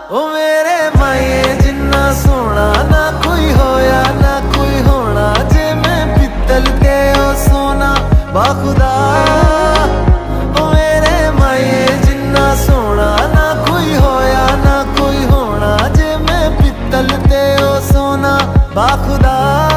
ओ मेरे माए जिन्ना सोना ना कोई होया ना कोई होना, जे मैं पित्तल ते ओ सोना बाखुदा। ओ मेरे माए जिन्ना सोना ना कोई होया ना कोई होना, जे मैं पित्तल ते ओ सोना बाखुदा।